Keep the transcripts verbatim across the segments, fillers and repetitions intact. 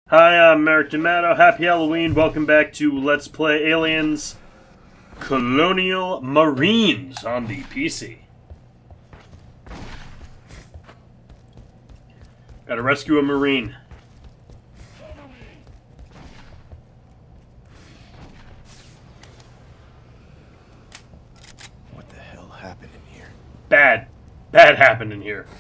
Hi, I'm Merrick D'Amato. Happy Halloween. Welcome back to Let's Play Aliens Colonial Marines on the P C. Gotta rescue a Marine. What the hell happened in here? Bad. Bad happened in here.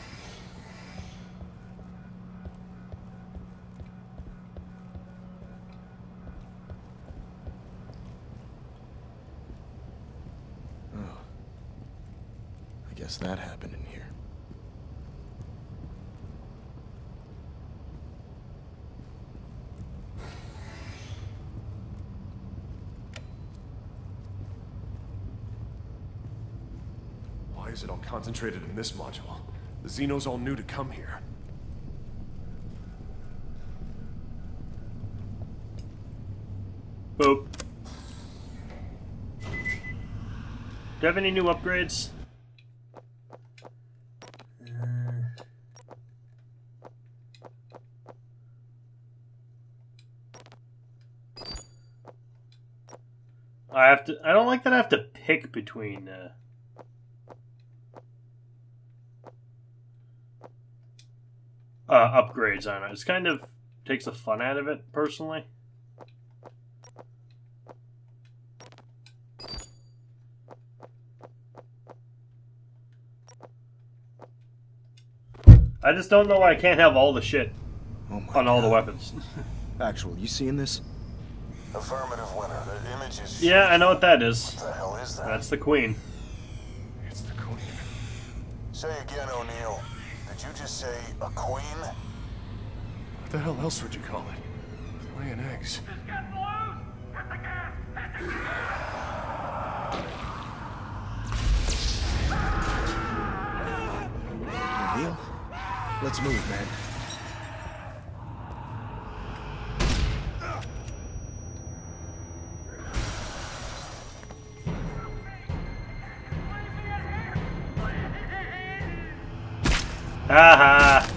I guess that happened in here. Why is it all concentrated in this module? The Xenos all knew to come here. Boop. Do you have any new upgrades? I have to. I don't like that I have to pick between. Uh, uh, upgrades on it. It's kind of takes the fun out of it, personally. I just don't know why I can't have all the shit Oh my on all the God. weapons. Actual, you seeing this? Affirmative, winner. The image is... Yeah, I know what that is. What the hell is that? That's the Queen. It's the Colonial. Say again, O'Neill. Did you just say a queen? What the hell else would you call it? Laying eggs. O'Neill? Let's move, man. Haha.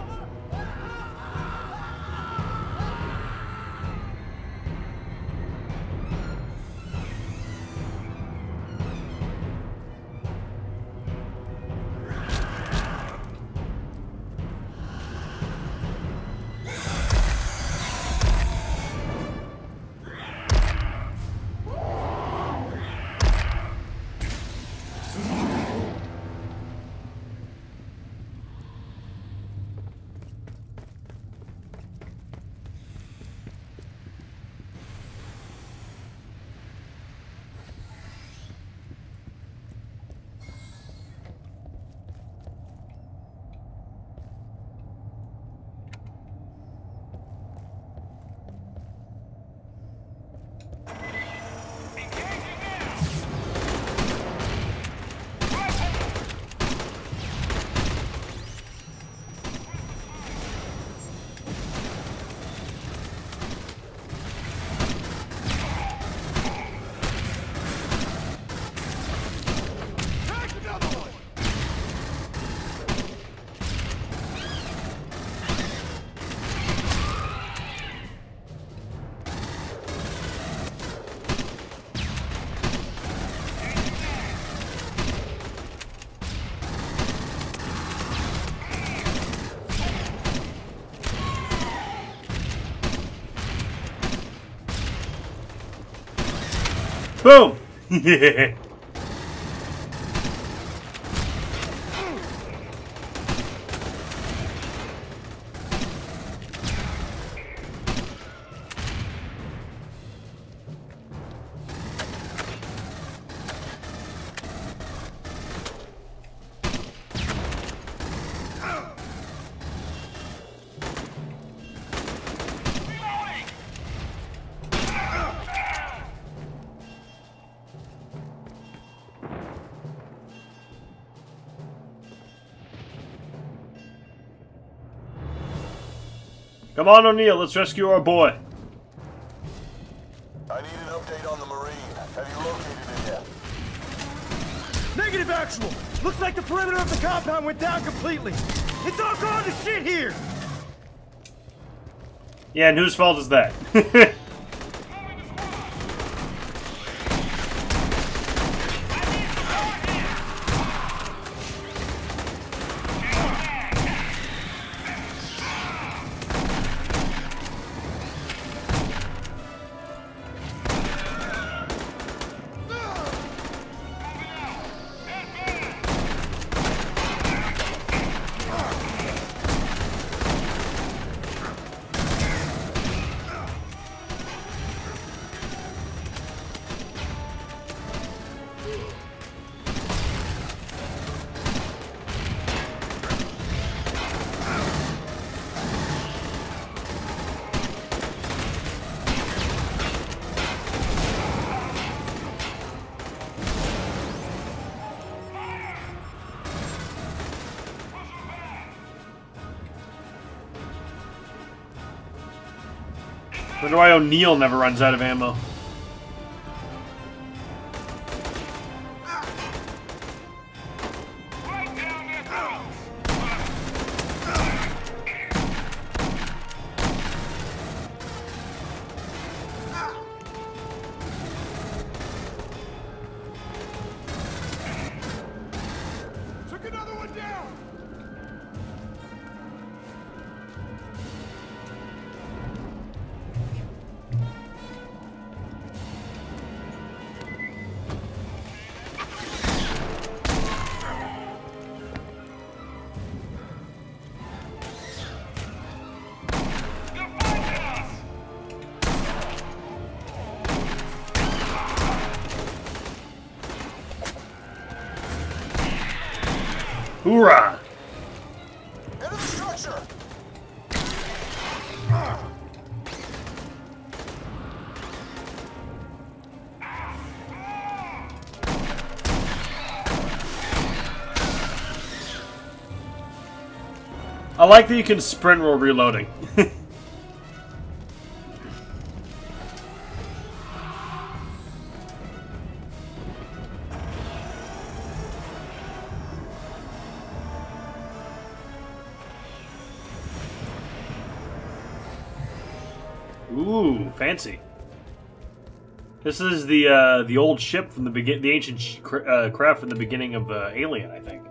Boom! Yeah. Come on, O'Neill, let's rescue our boy. I need an update on the Marine. Have you located it yet? Negative actual! Looks like the perimeter of the compound went down completely. It's all gone to shit here! Yeah, and whose fault is that? Wonder why O'Neill never runs out of ammo. Took another one down! Hoorah! Into the structure! I like that you can sprint while reloading. Ooh, fancy. This is the uh, the old ship from the begin, the ancient sh cra uh, craft from the beginning of uh, Alien, I think.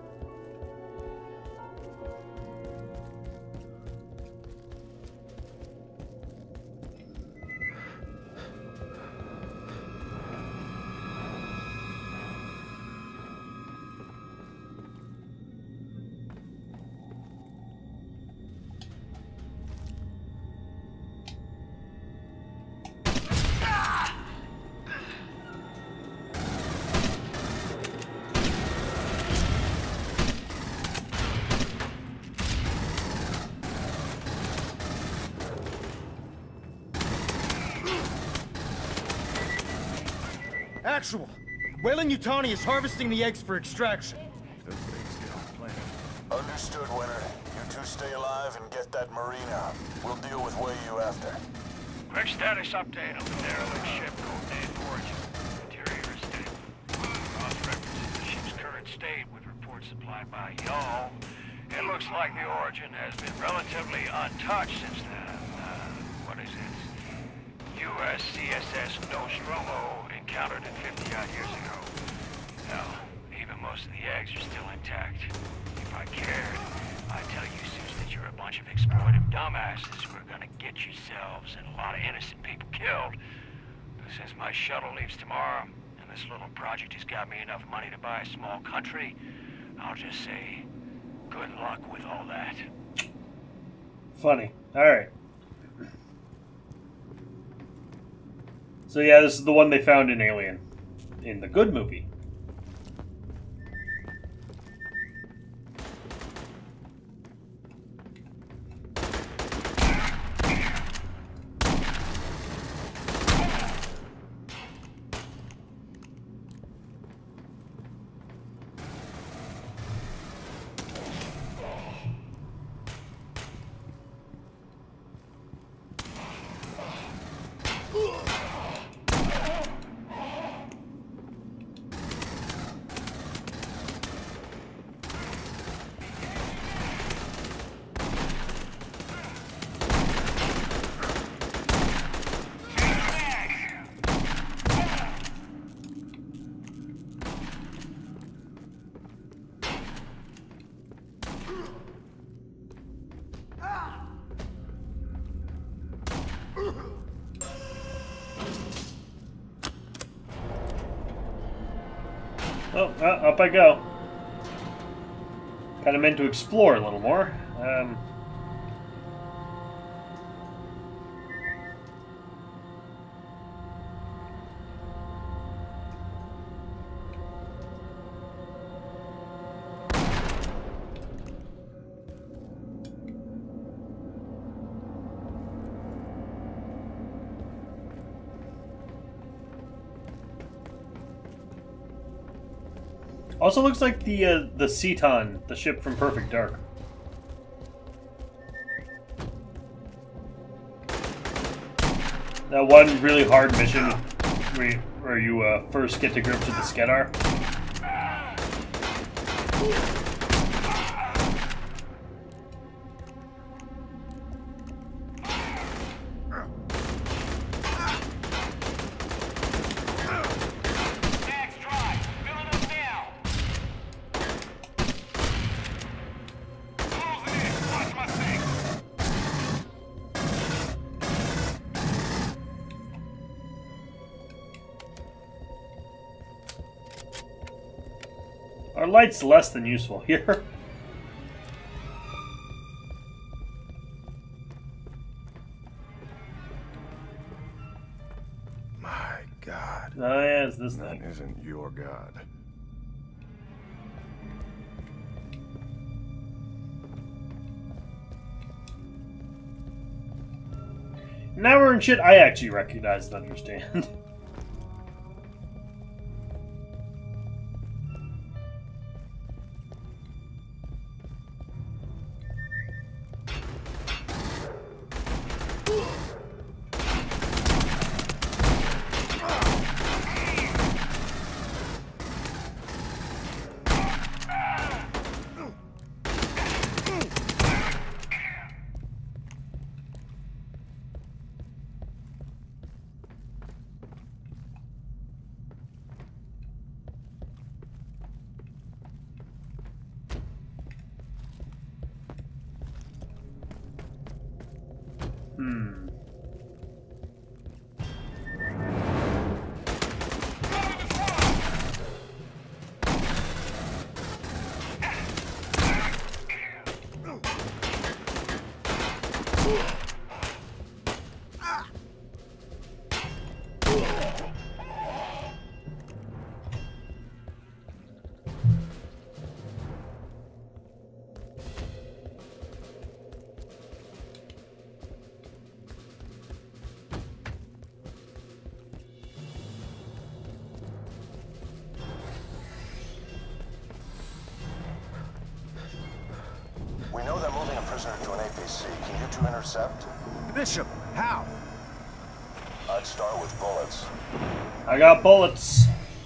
Actual. Weyland-Yutani is harvesting the eggs for extraction. Those things get off planet. Understood, Winter. You two stay alive and get that marine out. We'll deal with way you after. Quick status update on the derelict ship codenamed Origin. Interior is stable. Cross references the ship's current state with reports supplied by y'all. It looks like the Origin has been relatively untouched since the, uh, what is it? U S C S S Nostromo encountered it fifty odd years ago. Hell, even most of the eggs are still intact. If I cared, I'd tell you Zeus that you're a bunch of exploitive dumbasses who are gonna get yourselves and a lot of innocent people killed. But since my shuttle leaves tomorrow, and this little project has got me enough money to buy a small country, I'll just say, good luck with all that. Funny. Alright. So yeah, this is the one they found in Alien. In the good movie. Oh, uh, up I go. Kind of meant to explore a little more. Um, Also looks like the uh, the Ceton, the ship from Perfect Dark. That one really hard mission where you, where you uh, first get to grips with the Skedar. Our light's less than useful here. My God. Oh yeah, it's this That thing. isn't your God. Now we're in shit I actually recognize and understand. Hmm. We know they're moving a prisoner to an A P C. Can you two intercept? Bishop, how? I'd start with bullets. I got bullets.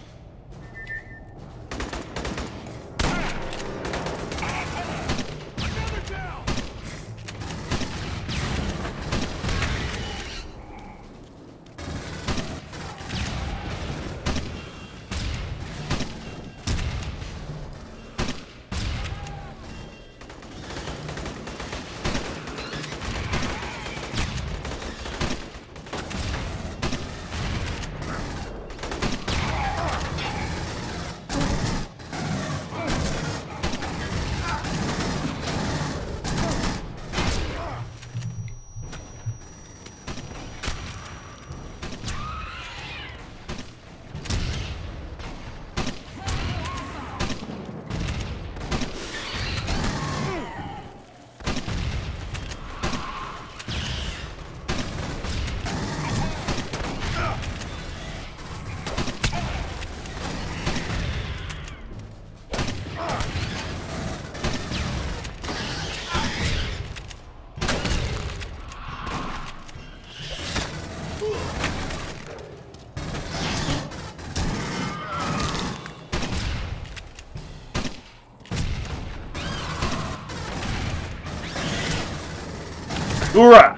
Hoorah!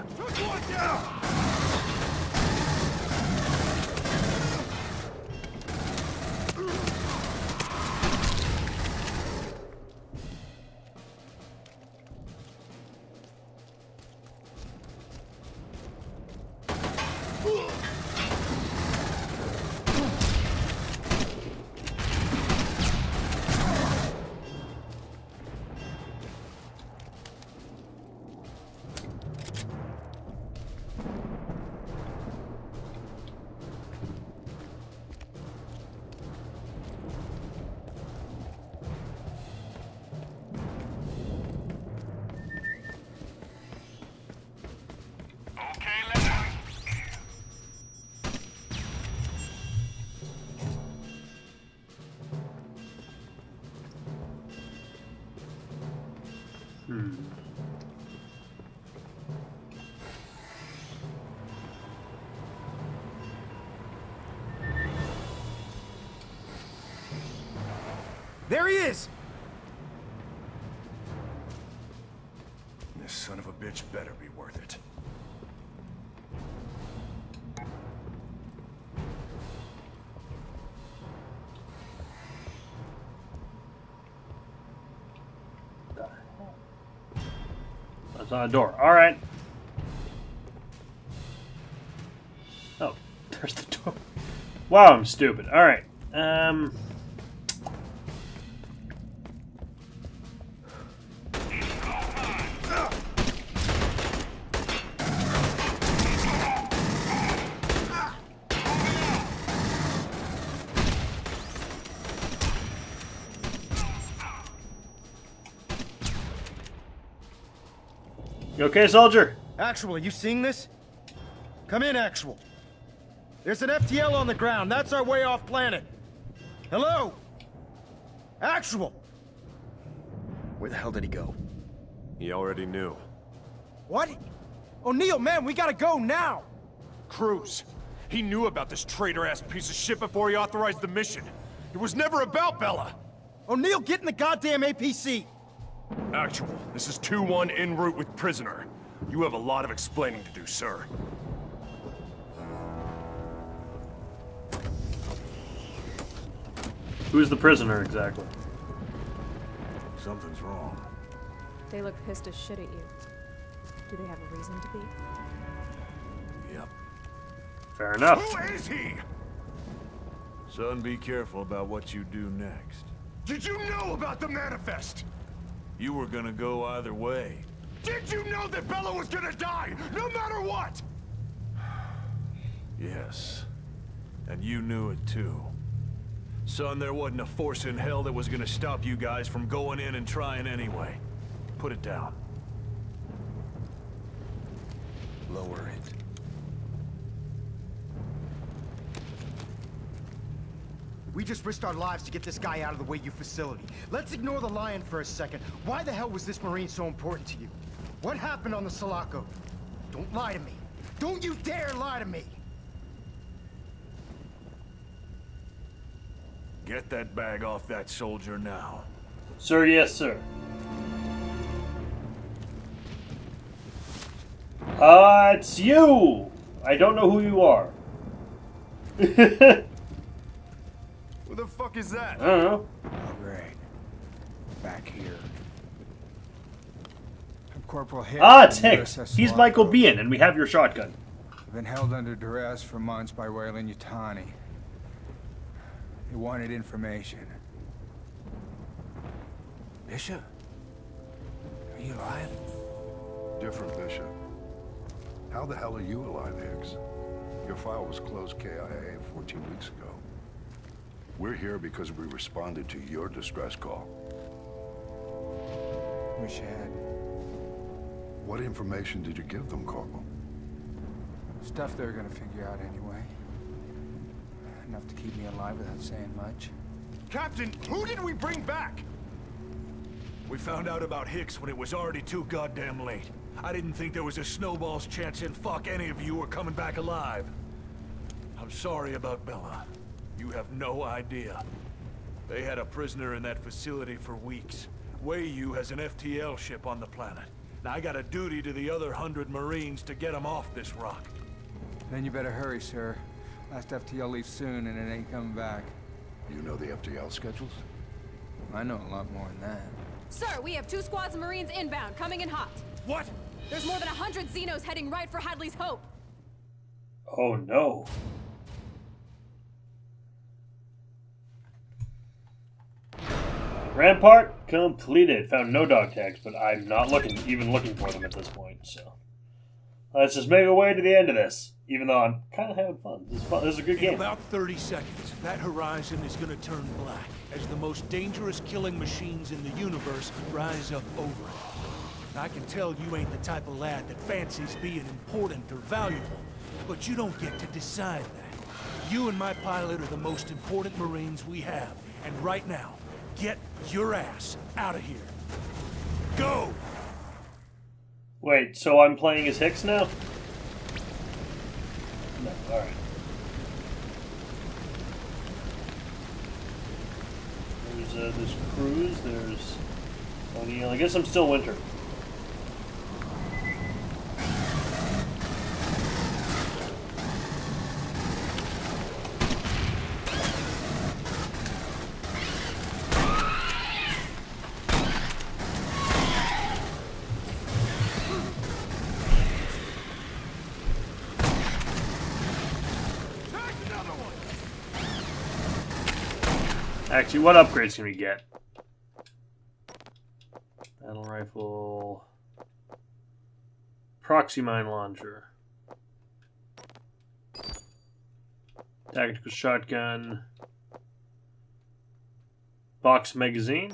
There he is! This son of a bitch better be worth it. That's on a door. Alright. Oh, there's the door. Wow, I'm stupid. Alright. Um... You okay, soldier? Actual, are you seeing this? Come in, Actual. There's an F T L on the ground. That's our way off planet. Hello? Actual! Where the hell did he go? He already knew. What? O'Neill, man, we gotta go now! Cruz. He knew about this traitor-ass piece of shit before he authorized the mission. It was never about Bella. O'Neill, get in the goddamn A P C! Actual, this is two one en route with prisoner. You have a lot of explaining to do, sir. Who's the prisoner, exactly? Something's wrong. They look pissed as shit at you. Do they have a reason to be? Yep. Fair enough. Who is he? Son, be careful about what you do next. Did you know about the manifest? You were gonna go either way. Did you know that Bella was gonna die, no matter what? Yes. And you knew it too. Son, there wasn't a force in hell that was gonna stop you guys from going in and trying anyway. Put it down. Lower it. We just risked our lives to get this guy out of the Wayview facility. Let's ignore the lion for a second. Why the hell was this Marine so important to you? What happened on the Sulaco? Don't lie to me. Don't you dare lie to me! Get that bag off that soldier now. Sir, yes, sir. Uh, it's you! I don't know who you are. Who the fuck is that? I don't know. Oh, great. Back here. I'm Corporal Hicks. Ah, it's from Hicks. U S S He's SWAT Michael Group. Biehn, and we have your shotgun. I've been held under duress for months by Weyland-Yutani. They wanted information. Bishop? Are you alive? Different, Bishop. How the hell are you alive, Hicks? Your file was closed K I A fourteen weeks ago. We're here because we responded to your distress call. Wish I had. What information did you give them, Corporal? Stuff they're gonna figure out anyway. Enough to keep me alive without saying much. Captain, who did we bring back? We found out about Hicks when it was already too goddamn late. I didn't think there was a snowball's chance in fuck any of you were coming back alive. I'm sorry about Bella. You have no idea. They had a prisoner in that facility for weeks. Wayview has an F T L ship on the planet. Now I got a duty to the other hundred Marines to get them off this rock. Then you better hurry, sir. Last F T L leaves soon and it ain't coming back. You know the F T L schedules? I know a lot more than that. Sir, we have two squads of Marines inbound, coming in hot. What? There's more than a hundred Xenos heading right for Hadley's Hope. Oh no. Rampart completed. Found no dog tags, but I'm not looking, even looking for them at this point. So let's just make our way to the end of this. Even though I'm kind of having fun. This is fun. This is a good In game. about thirty seconds, that horizon is gonna turn black as the most dangerous killing machines in the universe rise up over it. I can tell you ain't the type of lad that fancies being important or valuable, but you don't get to decide that. You and my pilot are the most important Marines we have, and right now, get your ass out of here. Go! Wait, so I'm playing as Hicks now? No, alright. There's uh, this cruise. There's Colonial. I guess I'm still winter. Actually, what upgrades can we get? Battle rifle, proxy mine launcher, tactical shotgun, box magazine,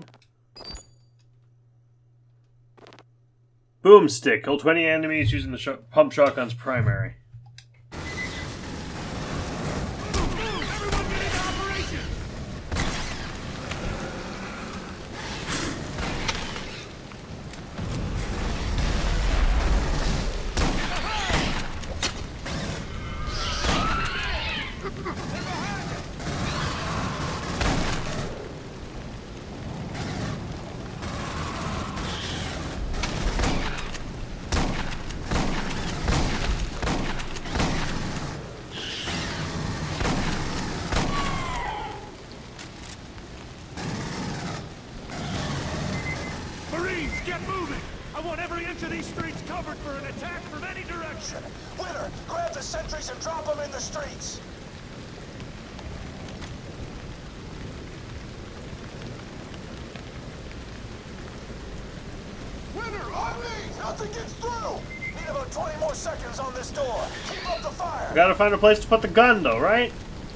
boomstick. Kill twenty enemies using the sh pump shotgun's primary. Get moving! I want every inch of these streets covered for an attack from any direction! Winter, grab the sentries and drop them in the streets! Winter, on me! Nothing gets through! Need about twenty more seconds on this door. Keep up the fire! We gotta find a place to put the gun, though, right?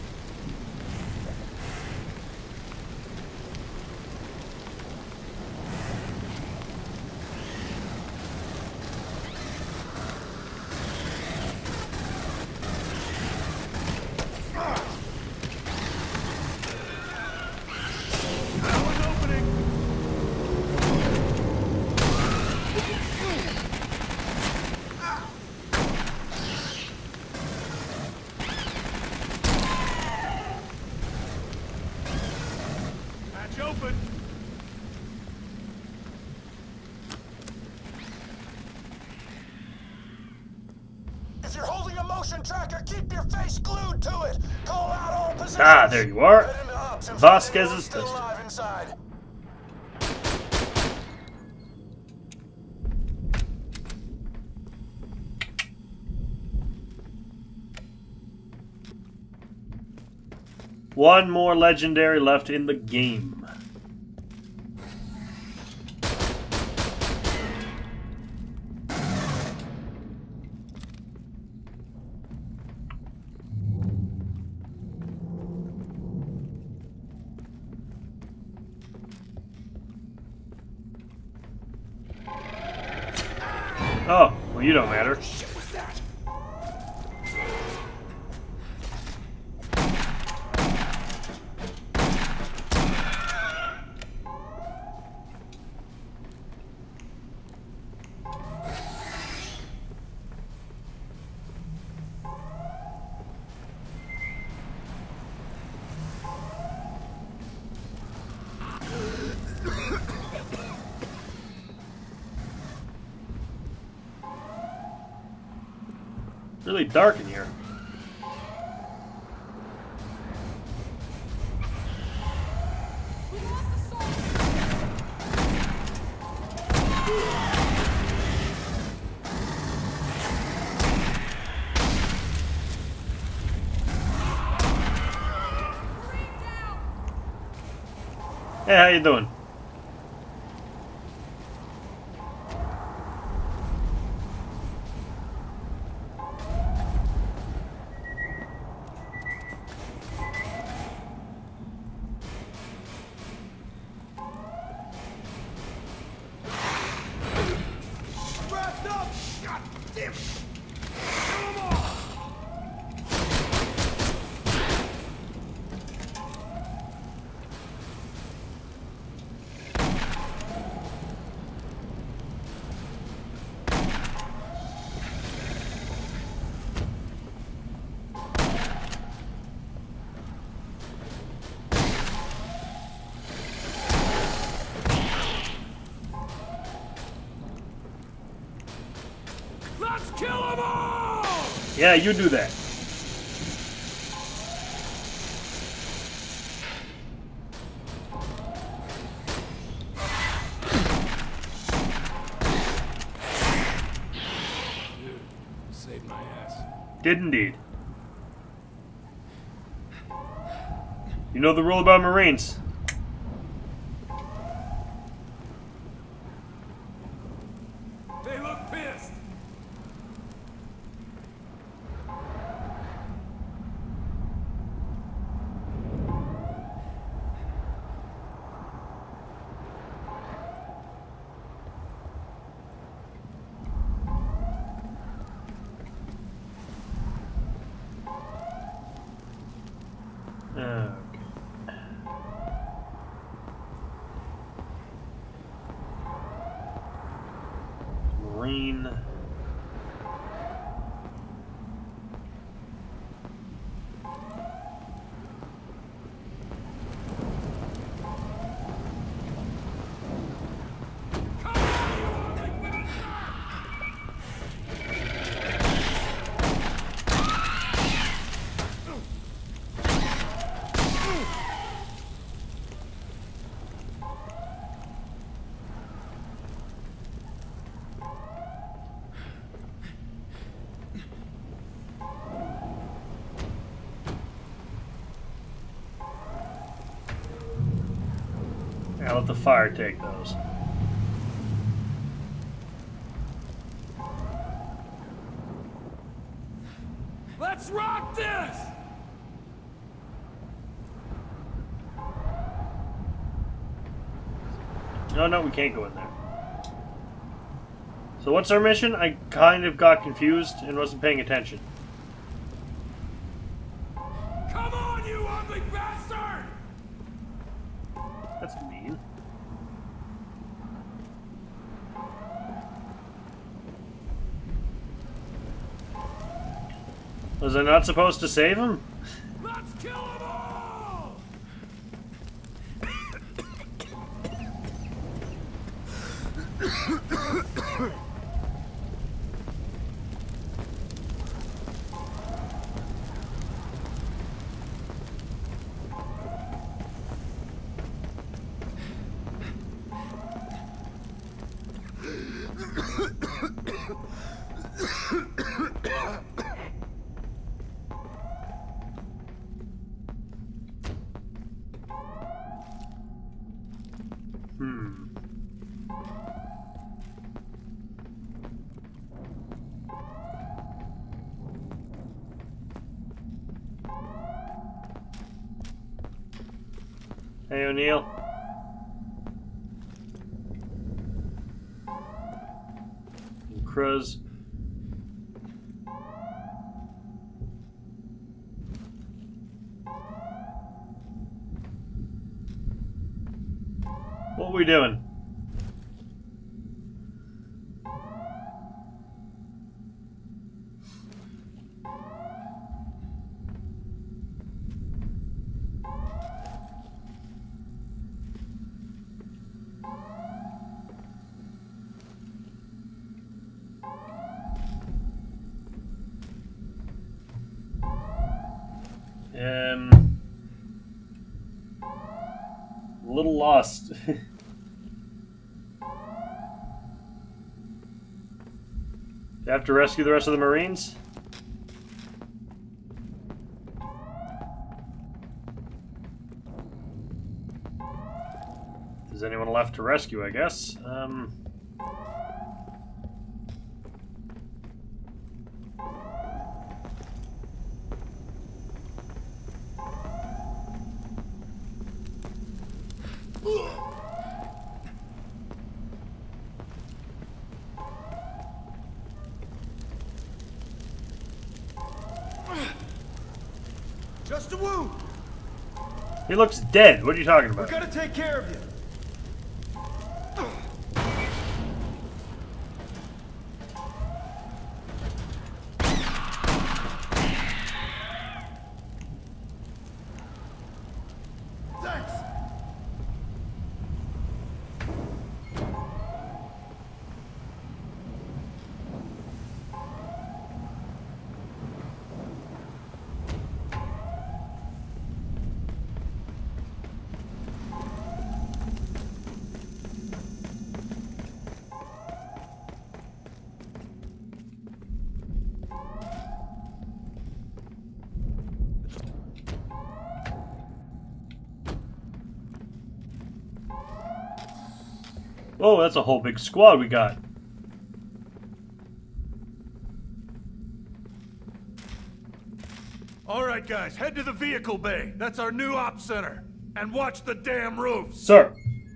Open. If you're holding a motion tracker, keep your face glued to it. Call out all positions. Ah, there you are. Vasquez's still test. alive inside. One more legendary left in the game. Oh, well, you don't matter. Really dark in here. Hey, how you doing? Yeah, you do that. Saved my ass. Did indeed. You know the rule about Marines. They look pissed. Okay. Marine. I'll let the fire take those. Let's rock this! No, no, we can't go in there. So what's our mission? I kind of got confused and wasn't paying attention. Come on, you ugly bastard! That's mean. Was I not supposed to save him? Let's kill them all! Hmm. Hey, O'Neill. And Cruz. What are we doing? Um, a little lost. You have to rescue the rest of the Marines? There's anyone left to rescue, I guess. Um... Just a wound. He looks dead. What are you talking about? We're gonna take care of you. Thanks. Oh, that's a whole big squad we got. All right, guys, head to the vehicle bay. That's our new ops center. And watch the damn roofs. Sir.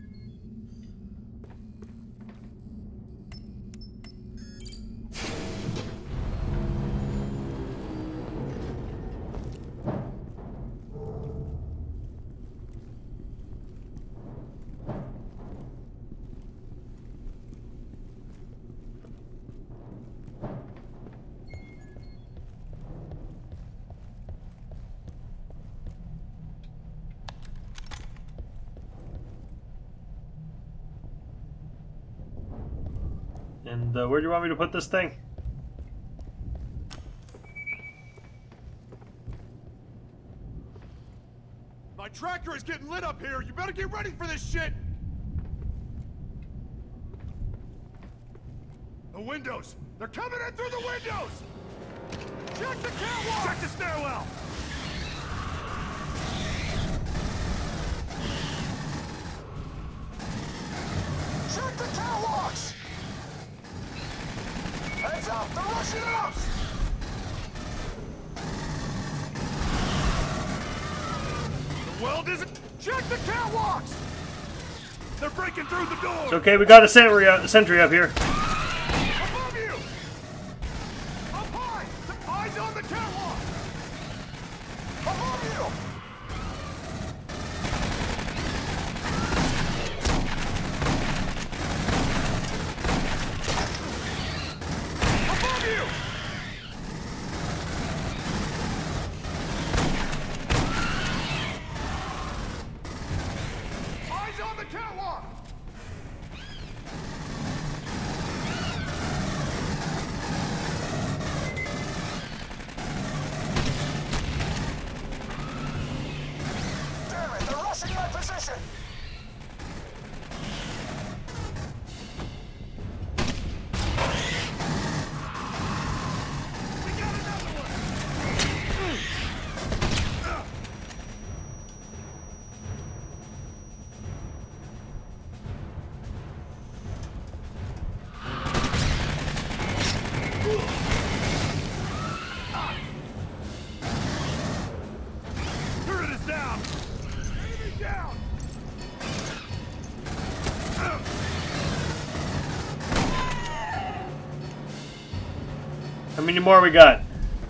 And uh, where do you want me to put this thing? My tractor is getting lit up here. You better get ready for this shit. The windows. They're coming in through the windows. Check the catwalk. Check the stairwell. Check the catwalks. Heads up, they're rushing us! The weld isn't... Check the catwalks! They're breaking through the door! It's okay, we got a sentry, uh, sentry up here. Above you! Up high! Eyes on the catwalk! Above you! How many more we got?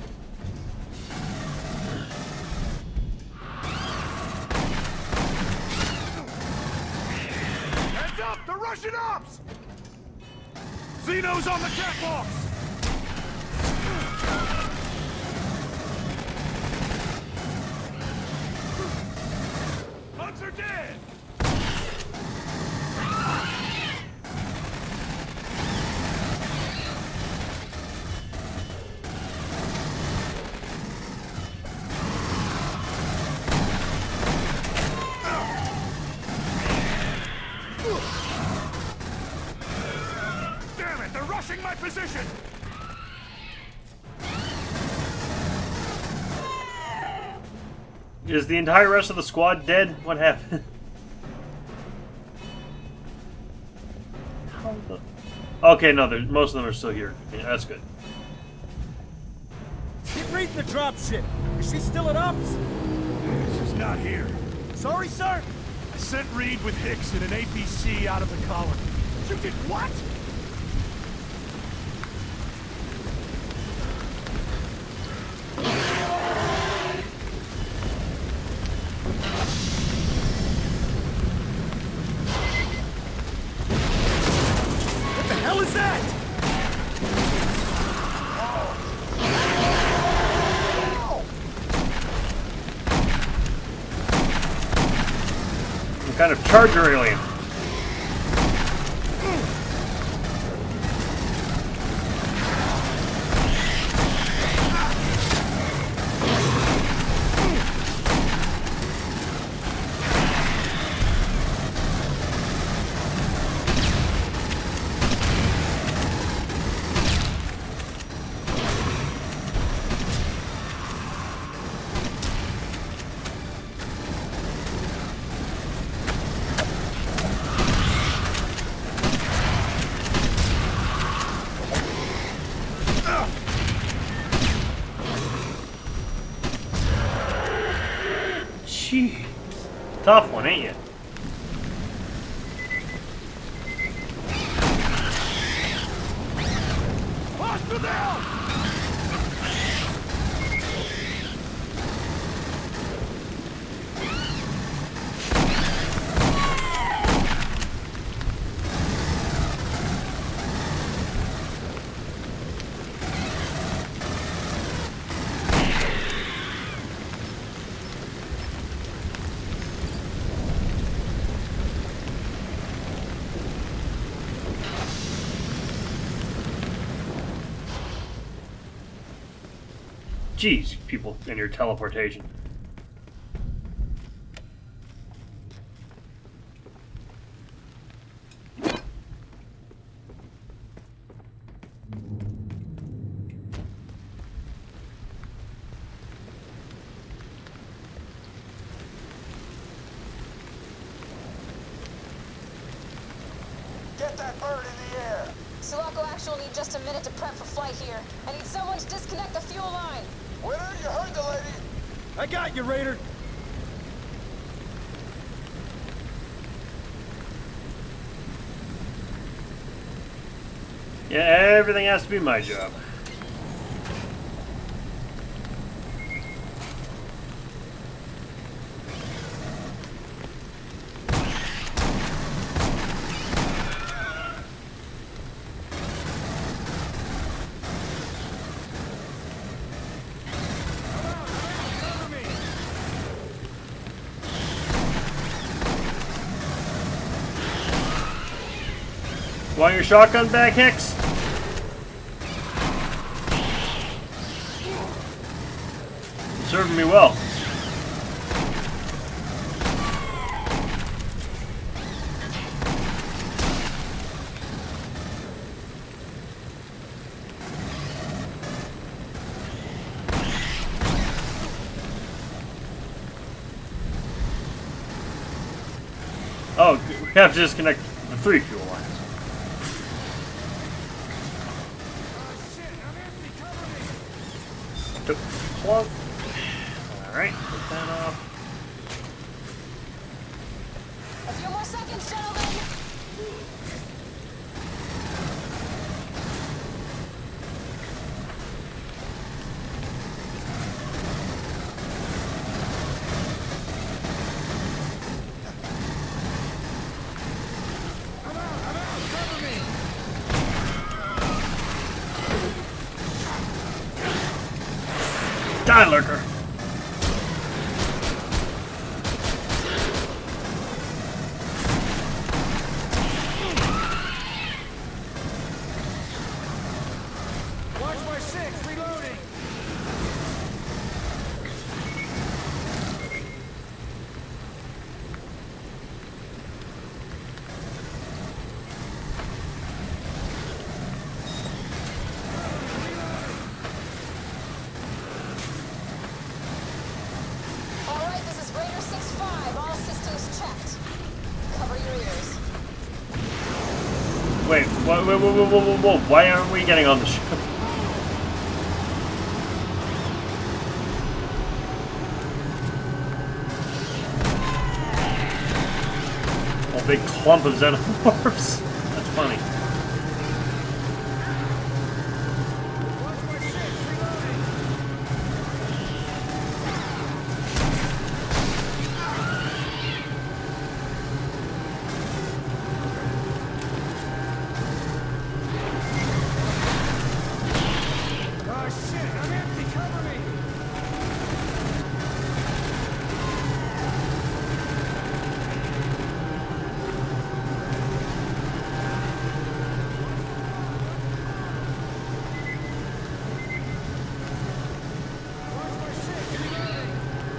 Heads up! They're rushing ops! Zeno's on the catwalks! Hugs are dead! Damn it! They're rushing my position! Is the entire rest of the squad dead? What happened? How the... Okay, no, most of them are still here. Yeah, that's good. Keep reading the dropship. Is she still at ops? She's not here. Sorry, sir. I sent Reed with Hicks and an A P C out of the colony. You did what? What the hell is that? Some kind of charger alien. Gee, tough one, ain't you? Hostile down! Jeez, people in your teleportation. Get that bird in the air! Sulaco Actual need just a minute to prep for flight here. I need someone to disconnect the fuel line. Winter, you heard the lady! I got you, Raider! Yeah, everything has to be my job. Want your shotgun back, Hicks? Serving me well. Oh, we have to disconnect the three fuel lines. Plug. Alright, put that off. A few more seconds, gentlemen. I'm out! I'm out! Cover me! Die, lurker. Watch my six! Reloading! Alright, this is Raider six five. All systems checked. Cover your ears. Wait, whoa, whoa, whoa, whoa, whoa, whoa, why aren't we getting on the ship? A big clump of xenomorphs. That's funny. Watch my six! Reloading! Oh shit! I'm empty! Cover me! Watch my six! Reloading!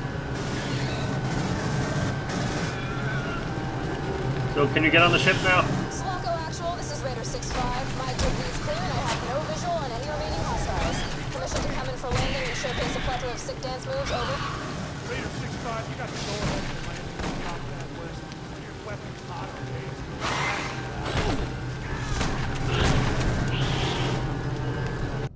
So can you get on the ship now? Sulaco Actual, this is Raider six five. My dig reads clear and I have no visual on any remaining hostiles. Permission to come in for landing and showcase a plethora of sick dance moves, over. Raider six five, you got to go ahead and land on the top of that list. When your weapon's hot, okay?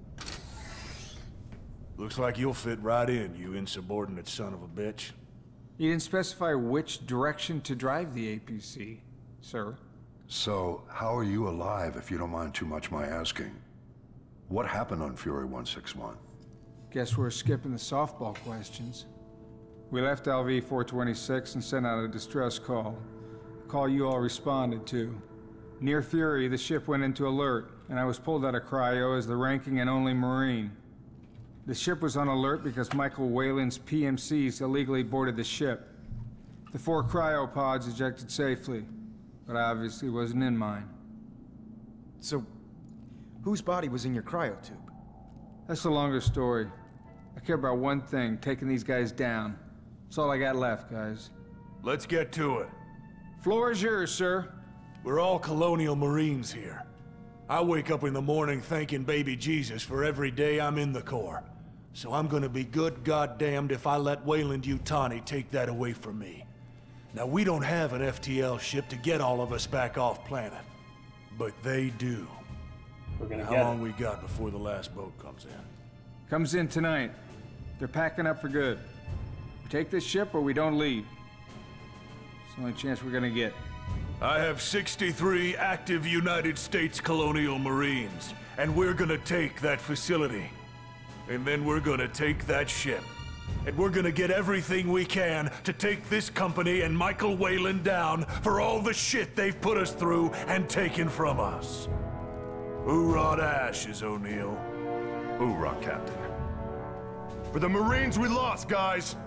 Looks like you'll fit right in, you insubordinate son of a bitch. You didn't specify which direction to drive the A P C, sir. So, how are you alive, if you don't mind too much my asking? What happened on Fury one sixty-one? Guess we're skipping the softball questions. We left L V four twenty-six and sent out a distress call. A call you all responded to. Near Fury, the ship went into alert, and I was pulled out of cryo as the ranking and only Marine. The ship was on alert because Michael Whalen's P M Cs illegally boarded the ship. The four cryopods ejected safely, but I obviously wasn't in mine. So, whose body was in your cryo tube? That's a longer story. I care about one thing, taking these guys down. That's all I got left, guys. Let's get to it. Floor is yours, sir. We're all Colonial Marines here. I wake up in the morning thanking baby Jesus for every day I'm in the Corps. So I'm gonna be good goddamned if I let Weyland-Yutani take that away from me. Now, we don't have an F T L ship to get all of us back off planet. But they do. We're gonna How get long it. we got before the last boat comes in? Comes in tonight. They're packing up for good. We take this ship or we don't leave. It's the only chance we're gonna get. I have sixty-three active United States Colonial Marines, and we're gonna take that facility. And then we're gonna take that ship. And we're gonna get everything we can to take this company and Michael Weyland down for all the shit they've put us through and taken from us. Hoorah to ashes, O'Neill. Hoorah, Captain. For the Marines we lost, guys!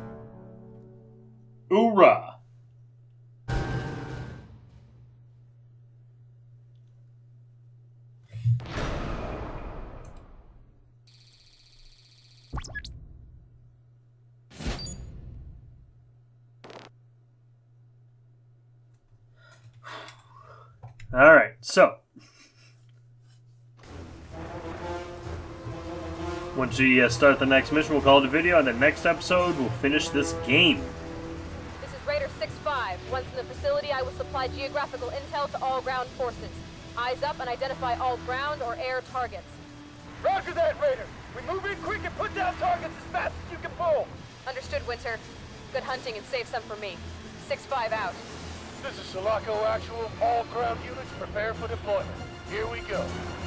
Hoorah! Alright, so once we uh, start the next mission, we'll call it a video, and the next episode, we'll finish this game. This is Raider six five. Once in the facility, I will supply geographical intel to all ground forces. Eyes up and identify all ground or air targets. Roger that, Raider. We move in quick and put down targets as fast as you can pull. Understood, Winter. Good hunting and save some for me. six five out. This is Sulaco Actual. All ground units prepare for deployment. Here we go.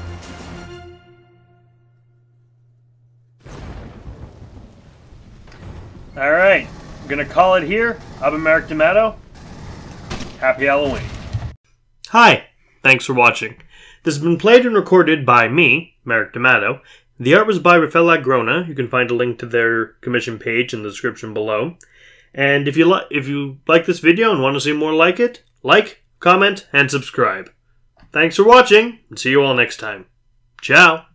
Alright, I'm gonna call it here. I've been Merrick D'Amato. Happy Halloween. Hi, thanks for watching. This has been played and recorded by me, Merrick D'Amato. The art was by Rafael Agrona. You can find a link to their commission page in the description below. And if you, li if you like this video and want to see more like it, like, comment, and subscribe. Thanks for watching, and see you all next time. Ciao!